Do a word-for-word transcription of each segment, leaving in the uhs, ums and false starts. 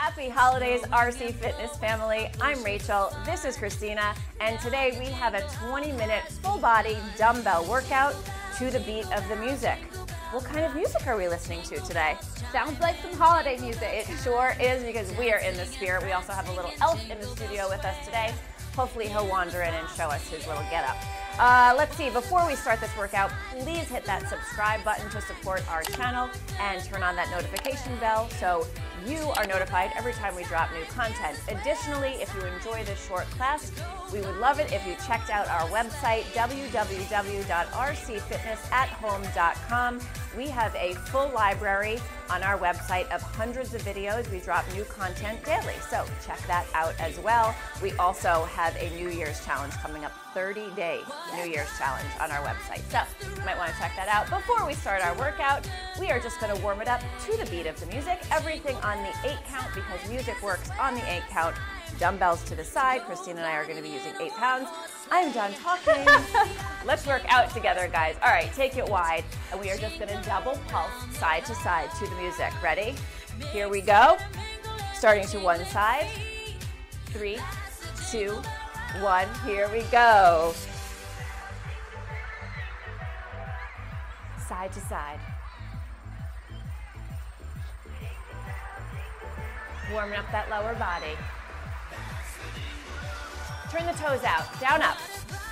Happy holidays, R C Fitness family. I'm Rachel, this is Christina, and today we have a twenty minute full body dumbbell workout to the beat of the music. What kind of music are we listening to today? Sounds like some holiday music. It sure is, because we are in the spirit. We also have a little elf in the studio with us today. Hopefully he'll wander in and show us his little getup. Uh, let's see, before we start this workout, please hit that subscribe button to support our channel and turn on that notification bell so you are notified every time we drop new content. Additionally, if you enjoy this short class, we would love it if you checked out our website, w w w dot r c fitness at home dot com. We have a full library on our website of hundreds of videos. We drop new content daily, so check that out as well. We also have a New Year's challenge coming up, thirty day New Year's challenge on our website. So you might want to check that out. Before we start our workout, we are just going to warm it up to the beat of the music. Everything on the eight count, because music works on the eight count. Dumbbells to the side. Christina and I are going to be using eight pounds. I'm done talking. Let's work out together, guys. All right, take it wide, and we are just going to double pulse side to side to the music. Ready? Here we go. Starting to one side. Three, two, one. Here we go. Side to side. Warming up that lower body. Turn the toes out, down, up.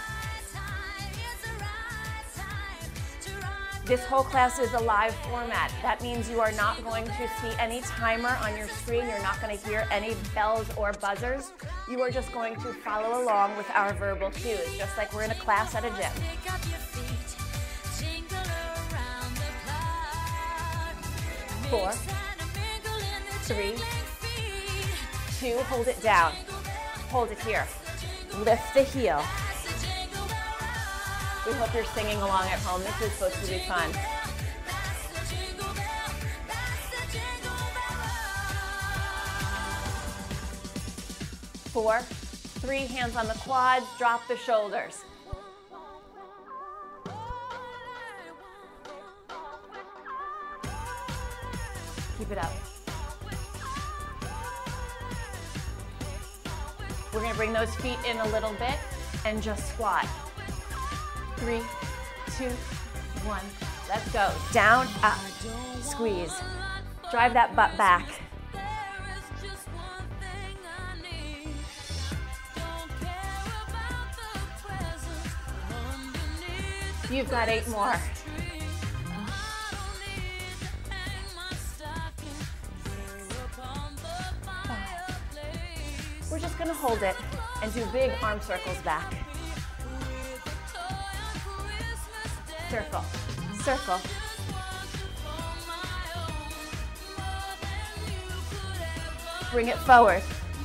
This whole class is a live format. That means you are not going to see any timer on your screen. You're not going to hear any bells or buzzers. You are just going to follow along with our verbal cues, just like we're in a class at a gym. Four, three, two, hold it down. Hold it here. Lift the heel. We hope you're singing along at home. This is supposed to be fun. Four, three, hands on the quads, drop the shoulders. Keep it up. We're going to bring those feet in a little bit and just squat. Three, two, one. Let's go. Down, up, squeeze. Drive that butt back. You've got eight more. We're just going to hold it and do big arm circles back. Circle, circle. Bring it forward.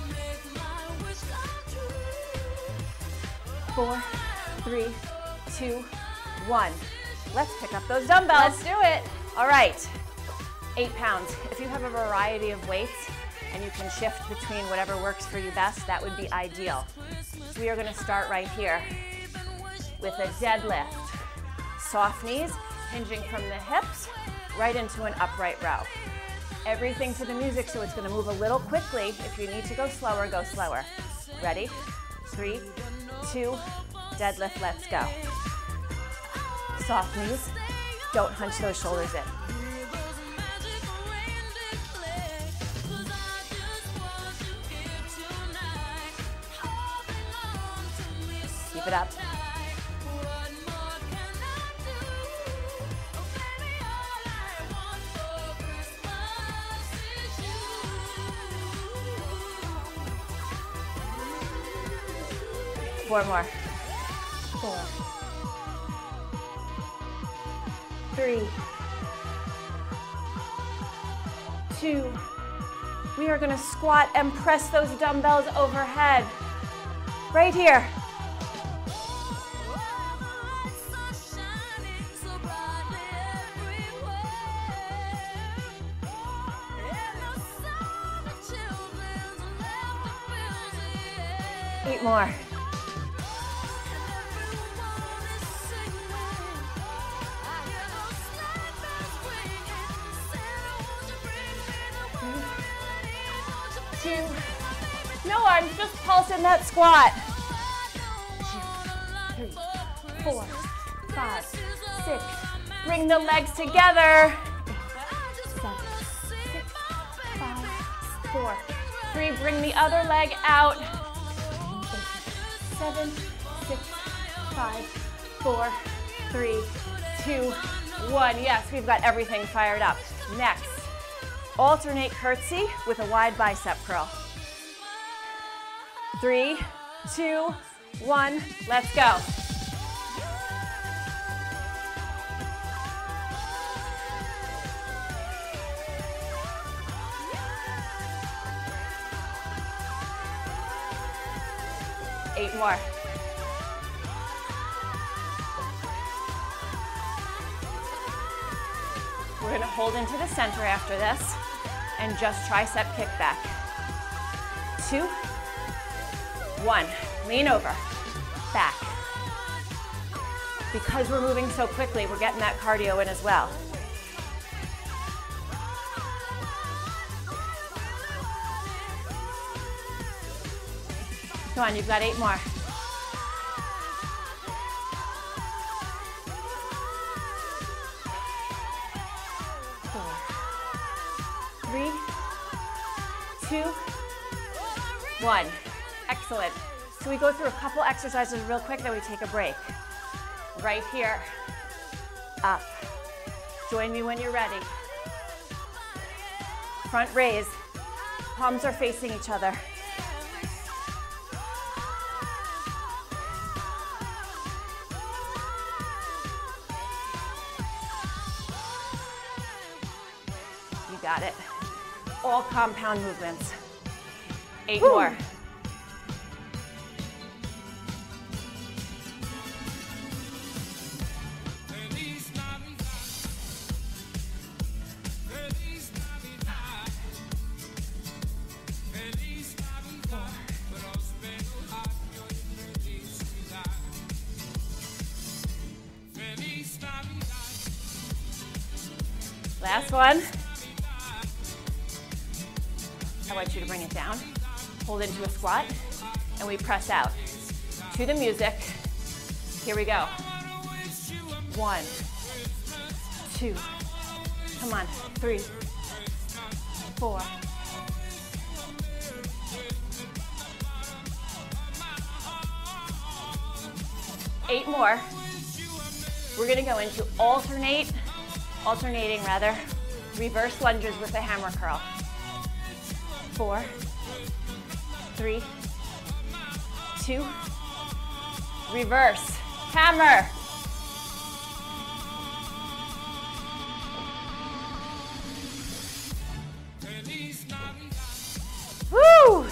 Four, three, two, one. Let's pick up those dumbbells. Let's do it. All right, eight pounds. If you have a variety of weights, and you can shift between whatever works for you best, that would be ideal. We are gonna start right here with a deadlift. Soft knees, hinging from the hips, right into an upright row. Everything to the music, so it's gonna move a little quickly. If you need to go slower, go slower. Ready? Three, two, deadlift, let's go. Soft knees, don't hunch those shoulders in. Keep it up. Four more. Four. Three. Two. We are going to squat and press those dumbbells overhead. Right here. Eight more. two, no arms, just pulse in that squat. Two, three, four, five, six. Bring the legs together. Eight, seven, six, five, four, three. Bring the other leg out. Eight, seven, six, five, four, three, two, one. Yes, we've got everything fired up. Next, alternate curtsy with a wide bicep curl. Three, two, one, let's go. Eight more. We're going to hold into the center after this and just tricep kickback. Two, one. Lean over, back. Because we're moving so quickly, we're getting that cardio in as well. Come on, you've got eight more. Four, three, two, one. Excellent. So we go through a couple exercises real quick, then we take a break. Right here, up. Join me when you're ready. Front raise. Palms are facing each other. Got it. All compound movements. Eight Woo. More. Last one. I want you to bring it down, hold into a squat, and we press out to the music. Here we go. One, two, come on, three, four, eight more. We're gonna go into alternate, alternating rather, reverse lunges with a hammer curl. Four, three, two, reverse, hammer. Woo!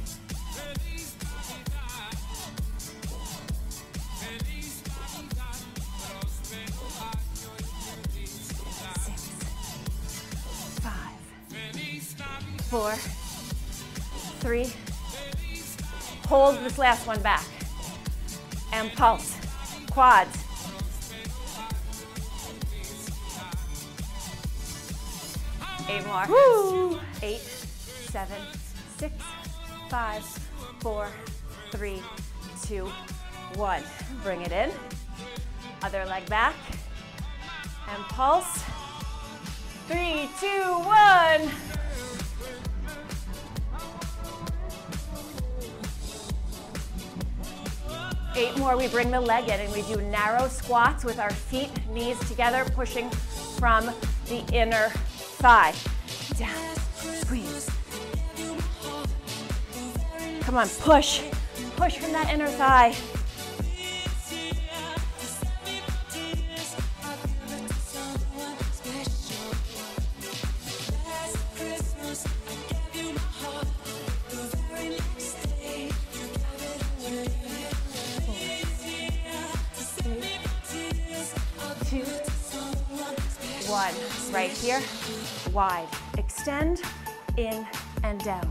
Six, five, four, three, hold this last one back, and pulse, quads. Eight more. Woo! Eight, seven, six, five, four, three, two, one. Bring it in. Other leg back, and pulse. Three, two, one. Eight more, we bring the leg in and we do narrow squats with our feet, knees together, pushing from the inner thigh. Down, squeeze. Come on, push. Push from that inner thigh. One, right here, wide. Extend, in and down.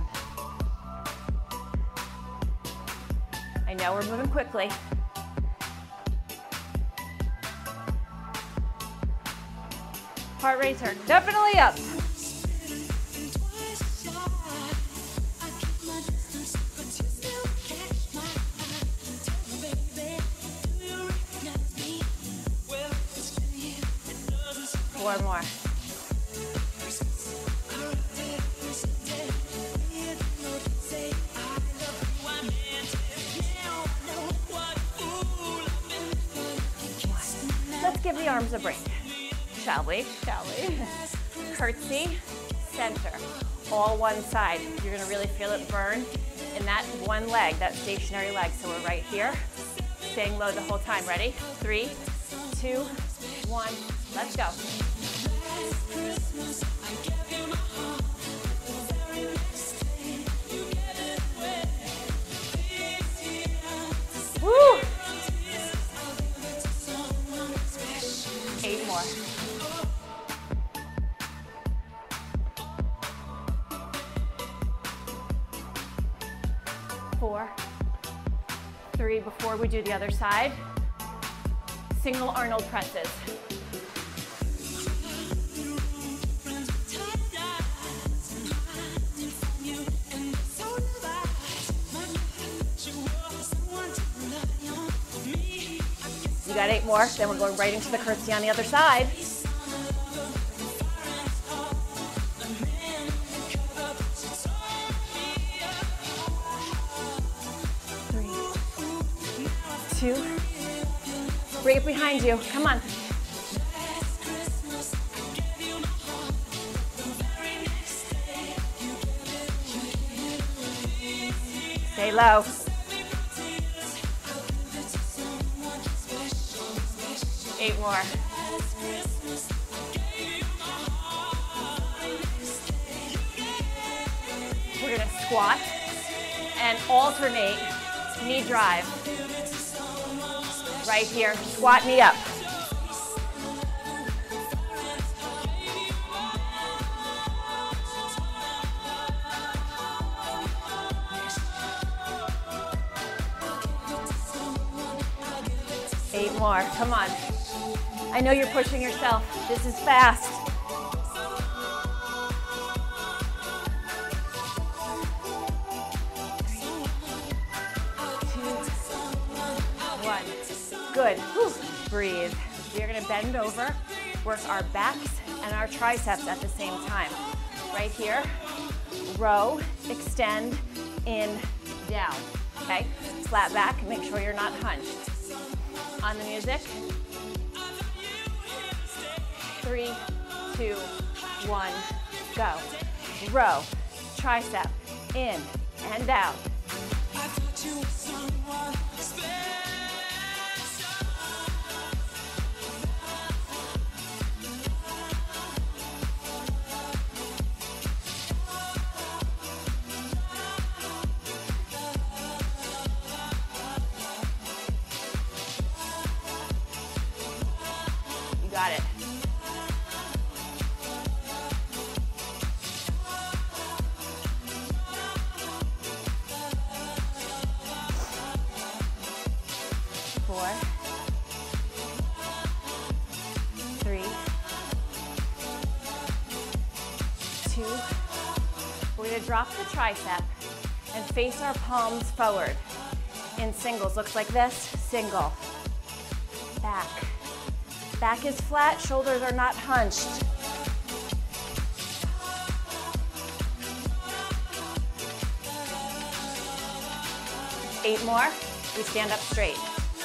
I know we're moving quickly. Heart rates are definitely up. Four more. Let's give the arms a break, shall we? Shall we? Curtsy, center, all one side. You're gonna really feel it burn in that one leg, that stationary leg. So we're right here, staying low the whole time. Ready? Three, two, one, let's go. Woo! Eight more. Four, three, before we do the other side, single Arnold presses. You got eight more, then we're going right into the curtsy on the other side. Two, bring it behind you, come on. Stay low. Eight more. We're gonna squat and alternate knee drive. Right here, squat knee up. Eight more, come on. I know you're pushing yourself. This is fast. Good. Whew. Breathe. We are going to bend over, work our backs and our triceps at the same time. Right here, row, extend, in, down. Okay? Flat back, make sure you're not hunched. On the music. Three, two, one, go. Row, tricep, in and out. Got it. Four, three, two. We're going to drop the tricep and face our palms forward in singles. Looks like this, single, back. Back is flat, shoulders are not hunched. Eight more, we stand up straight.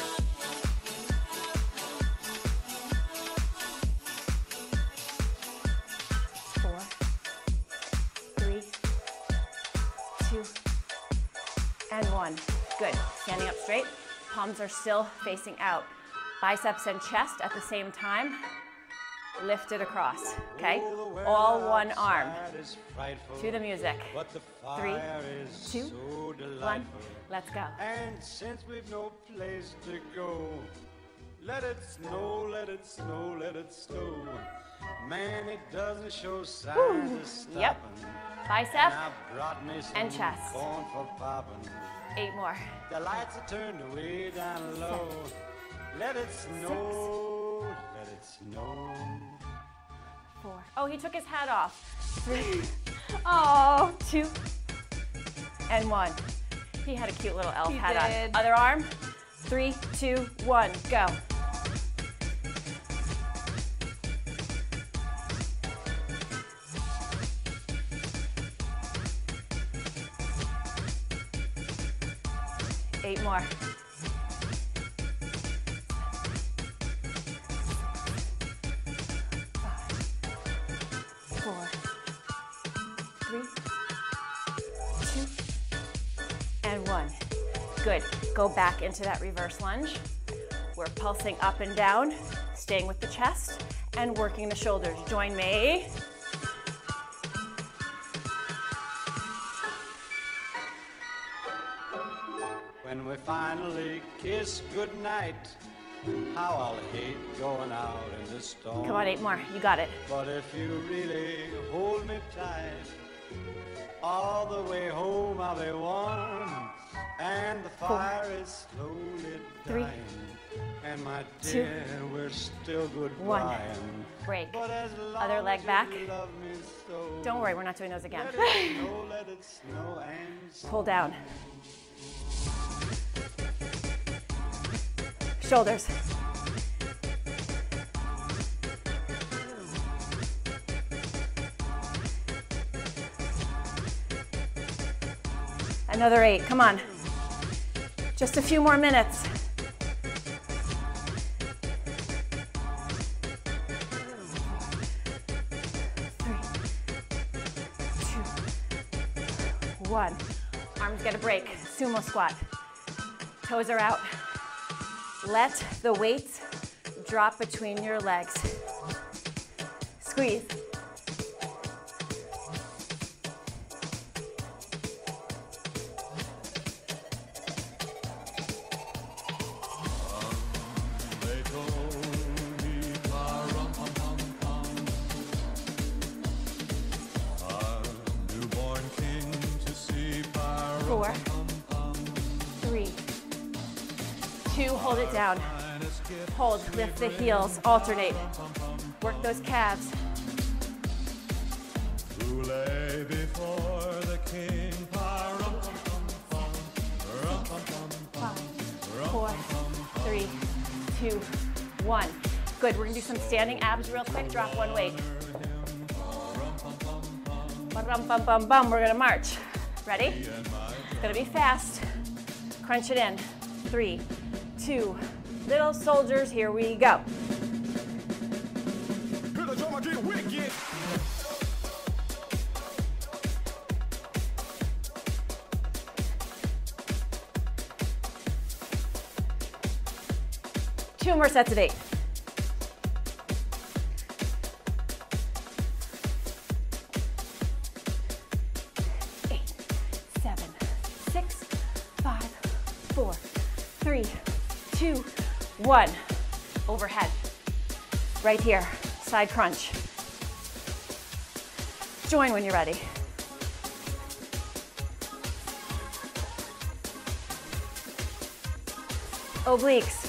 Four, three, two, and one. Good, standing up straight, palms are still facing out. Biceps and chest at the same time. Lift it across, okay? All one arm. To the music. Three, two, one, let's go. And since we've no place to go, let it snow, let it snow, let it snow. Man, it doesn't show signs of stopping. Yep. Bicep and chest. Eight more. The lights are turned way down low. Let it snow, let it snow. Four. Oh, he took his hat off. Three. Oh, Two. And one. He had a cute little elf He hat did. on. Other arm. Three, two, one, go. Eight more. Four, three, two, and one. Good. Go back into that reverse lunge. We're pulsing up and down, staying with the chest, and working the shoulders. Join me. When we finally kiss goodnight, how I'll hate going out in the storm. Come on, eight more. You got it. But if you really hold me tight, all the way home I'll be warm, and the fire Four, is slowly three, dying. And my two, dear, we're still good one. crying. Break. But as long Other leg as back. you love me so, Don't worry, we're not doing those again. let it snow, let it snow and snow. Pull down. Shoulders. Another eight, come on. Just a few more minutes. Three, two, one. Arms get a break. Sumo squat. Toes are out. Let the weights drop between your legs. Squeeze. Four, three, two, hold it down. Hold, lift the heels, alternate. Work those calves. Who lay before the king? Five, four, three, two, one. Good, we're gonna do some standing abs real quick. Drop one weight. Bum, bum, bum, bum. We're gonna march. Ready? It's gonna be fast. Crunch it in. Three, two, little soldiers, here we go. Two more sets of eight. Eight, seven, six, five, four, three, two, one. Overhead. Right here, side crunch. Join when you're ready. Obliques.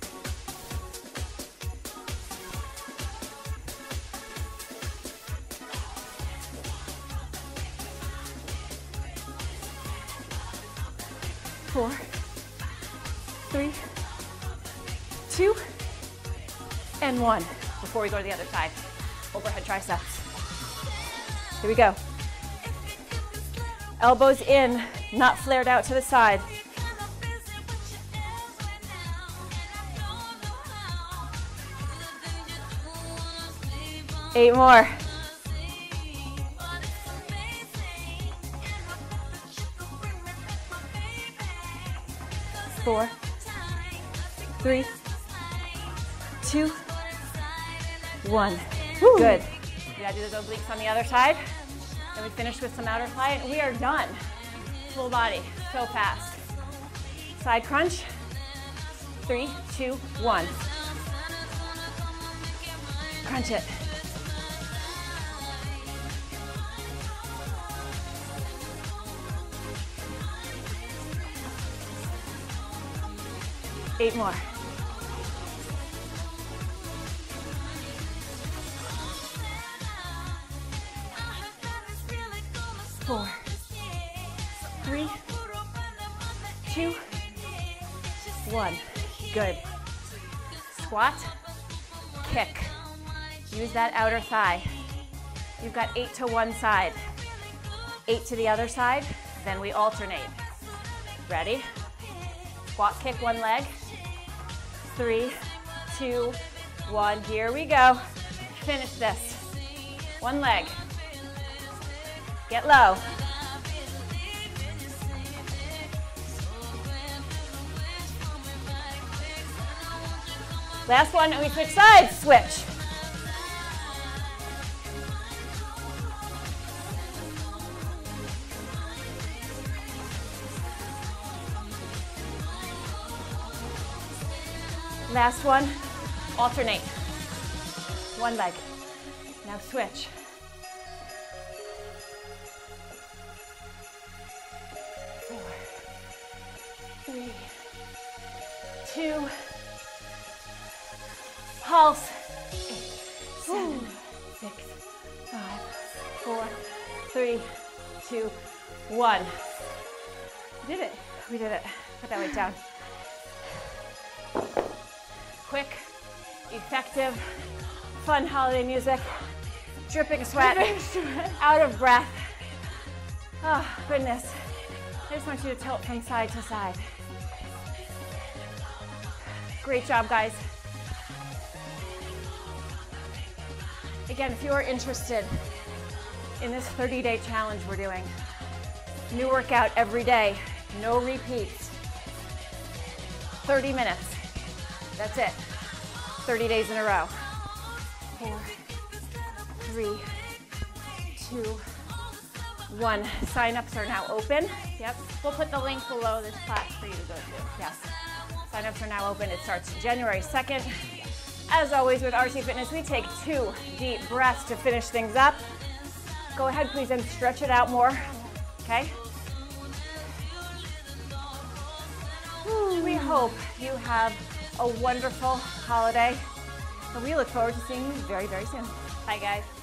Four, three, two, and one. Before we go to the other side, overhead triceps. Here we go. Elbows in, not flared out to the side. Eight more. Four, three, two, one. Woo. Good. We gotta do those obliques on the other side. Then we finish with some outer thigh, and we are done. Full body, so fast. Side crunch. Three, two, one. Crunch it. Eight more. Four, three, two, one. Good. Squat, kick. Use that outer thigh. You've got eight to one side, eight to the other side, then we alternate. Ready? Squat kick one leg. Three, two, one. Here we go. Finish this. One leg. Get low. Last one, and we switch sides. Switch. Last one, alternate. One leg. Now switch. Four, three, two, pulse. Eight, seven, six, five, four, three, two, one. We did it. We did it. Put that weight down. Quick, effective, fun holiday music, dripping sweat, out of breath. Oh, goodness. I just want you to tilt from side to side. Great job, guys. Again, if you are interested in this thirty-day challenge we're doing, new workout every day, no repeats, thirty minutes. That's it. thirty days in a row. Four, three, two, one. Sign-ups are now open. Yep. We'll put the link below this class for you to go to. Yes. Sign-ups are now open. It starts January second. As always with R C Fitness, we take two deep breaths to finish things up. Go ahead, please, and stretch it out more. Okay? We hope you have a wonderful holiday, and we look forward to seeing you very, very soon. Bye, guys.